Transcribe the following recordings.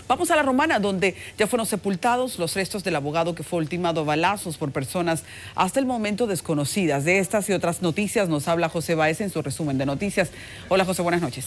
Vamos a La Romana, donde ya fueron sepultados los restos del abogado que fue ultimado a balazos por personas hasta el momento desconocidas. De estas y otras noticias nos habla José Báez en su resumen de noticias. Hola José, buenas noches.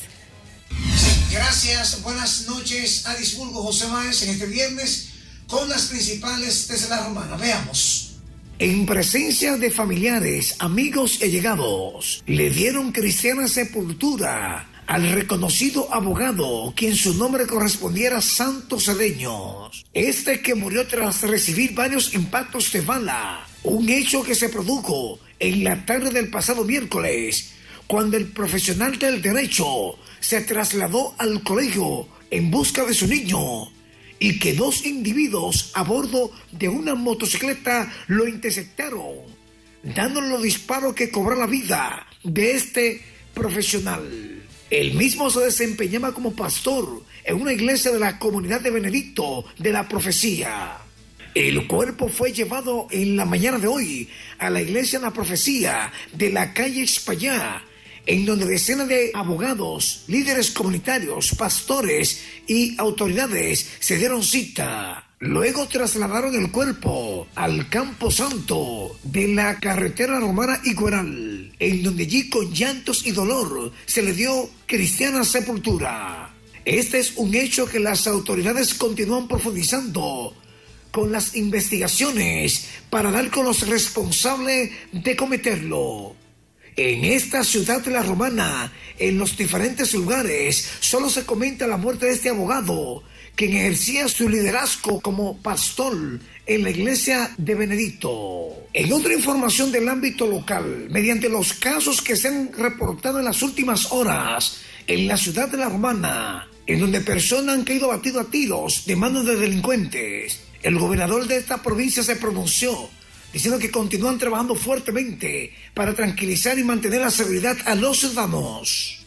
Gracias, buenas noches a Disburgo, José Báez, en este viernes con las principales desde La Romana. Veamos. En presencia de familiares, amigos y allegados, le dieron cristiana sepultura al reconocido abogado, quien su nombre correspondiera a Santos Cedeños. Este que murió tras recibir varios impactos de bala, un hecho que se produjo en la tarde del pasado miércoles, cuando el profesional del derecho se trasladó al colegio en busca de su niño, y que dos individuos a bordo de una motocicleta lo interceptaron, dándole los disparos que cobró la vida de este profesional. Él mismo se desempeñaba como pastor en una iglesia de la comunidad de Benedicto de la Profecía. El cuerpo fue llevado en la mañana de hoy a la iglesia de la Profecía de la calle España, en donde decenas de abogados, líderes comunitarios, pastores y autoridades se dieron cita. Luego trasladaron el cuerpo al Campo Santo de la carretera romana Igueral, en donde allí con llantos y dolor se le dio cristiana sepultura. Este es un hecho que las autoridades continúan profundizando con las investigaciones para dar con los responsables de cometerlo. En esta ciudad de La Romana, en los diferentes lugares, solo se comenta la muerte de este abogado, quien ejercía su liderazgo como pastor en la iglesia de Benedicto. En otra información del ámbito local, mediante los casos que se han reportado en las últimas horas en la ciudad de La Romana, en donde personas han caído abatidos a tiros de manos de delincuentes, el gobernador de esta provincia se pronunció diciendo que continúan trabajando fuertemente para tranquilizar y mantener la seguridad a los ciudadanos.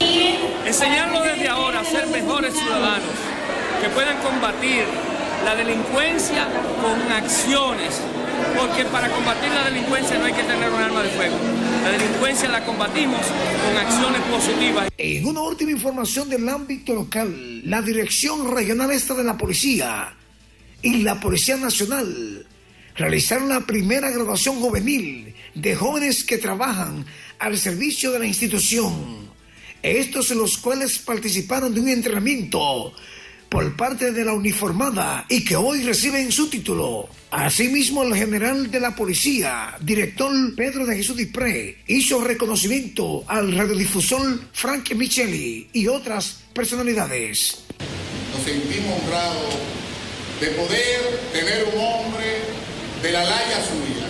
Enseñarlos desde ahora a ser mejores ciudadanos, que puedan combatir la delincuencia con acciones, porque para combatir la delincuencia no hay que tener un arma de fuego. La delincuencia la combatimos con acciones positivas. En una última información del ámbito local, la Dirección Regional Este de la Policía y la Policía Nacional realizaron la primera graduación juvenil de jóvenes que trabajan al servicio de la institución. Estos en los cuales participaron de un entrenamiento por parte de la uniformada y que hoy reciben su título. Asimismo, el general de la policía, director Pedro de Jesús Dipré, hizo reconocimiento al radiodifusor Frank Micheli y otras personalidades. Nos sentimos honrados de poder tener un hombre de la laya suya,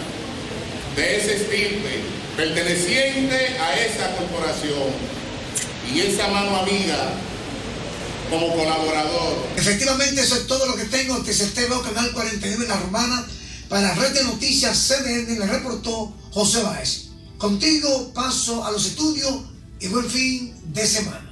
de ese estirpe, perteneciente a esa corporación y esa mano amiga como colaborador. Efectivamente, eso es todo lo que tengo. TCTV, Canal 49 en La Romana. Para Red de Noticias CDN le reportó José Báez. Contigo paso a los estudios y buen fin de semana.